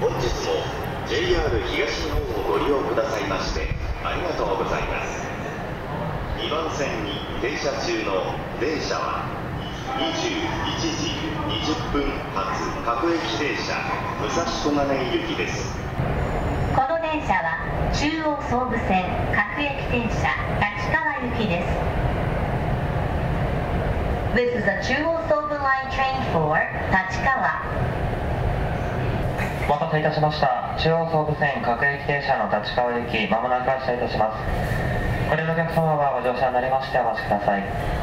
本日も JR 東日本をご利用くださいましてありがとうございます。2番線に停車中の電車は21時20分発各駅停車武蔵小金井行きです。 この電車は中央総武線各駅停車立川行きです。 This is a 中央総武 line train for 立川。 お待たせいたしました。中央総武線各駅停車の立川行き、まもなく発車いたします。ご利用のお客様はご乗車になりましてお待ちください。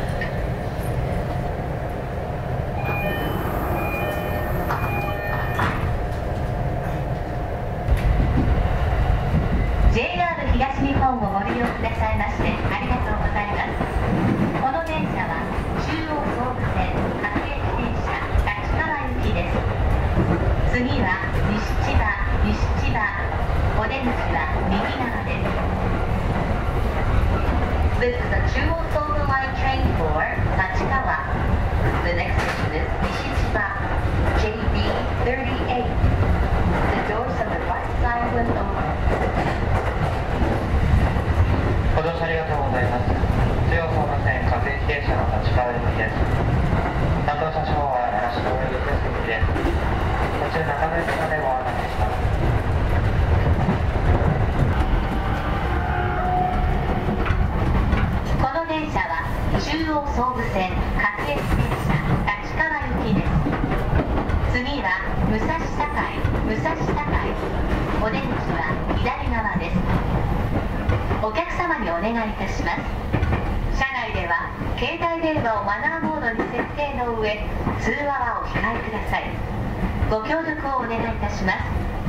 JR 東日本をご利用くださいましてありがとうございます。この電車は中央総武線各駅停車立川行きです。次は西千葉、お出口は右側です。 This is a 中央総武 line train for 立川。 The next station is 西千葉 JB38. The doors on the right side will open. ご乗車ありがとうございます。中央総武線各駅停車の立川行きです。担当車掌は習志野行き席です。途中中目駅までご案内します。 この電車は中央総武線各駅停車立川行きです。次は武蔵境、お出口は左側です。お客様にお願いいたします。車内では携帯電話をマナーモードに設定の上、通話はお控えください。ご協力をお願いいたします。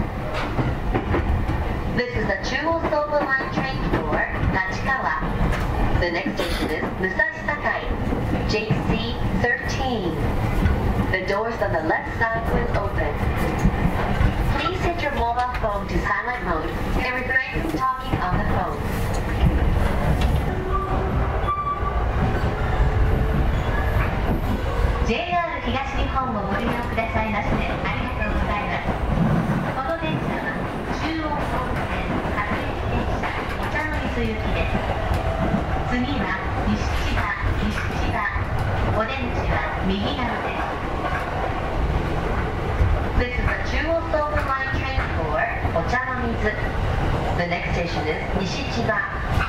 This is the 中央総武 line train for 立川。 The next station is 武蔵境 JC13. The doors on the left side will open. Please set your mobile phone to silent mode and refrain from talking on the phone. JR 東日本をご利用くださいましてありがとうございます。この電車は中央総武線各駅停車お茶の水行きです。次は西千葉、お出口は右側です。 This is a 中央総武 line train for お茶の水。 The next station is 西千葉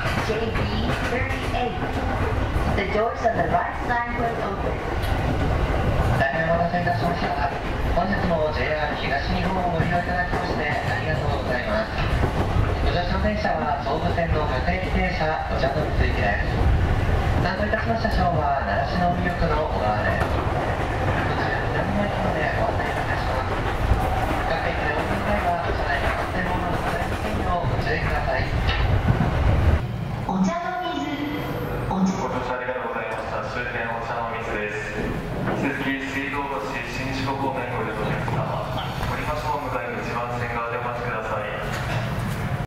JB38. The doors on the right side will open. 大変お待たせいたしました。本日も JR 東日本をご利用いただきましてありがとうございます。ご乗車の電車は総武線の各駅停車お茶の水行きです。担当いたしました車掌は習志野海行の小川です。途中南の駅までご案内いたします。各駅でお乗り際は車内の安全モードの使い付けにご注意ください。 お茶の水。 ご乗車ありがとうございました。終点お茶の水です。引き続き